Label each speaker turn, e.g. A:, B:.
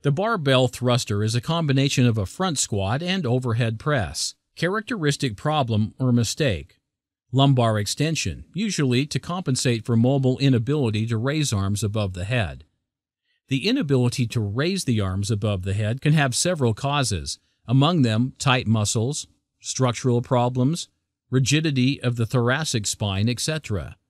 A: The barbell thruster is a combination of a front squat and overhead press. Characteristic problem or mistake: lumbar extension, usually to compensate for mobile inability to raise arms above the head. The inability to raise the arms above the head can have several causes, among them tight muscles, structural problems, rigidity of the thoracic spine, etc.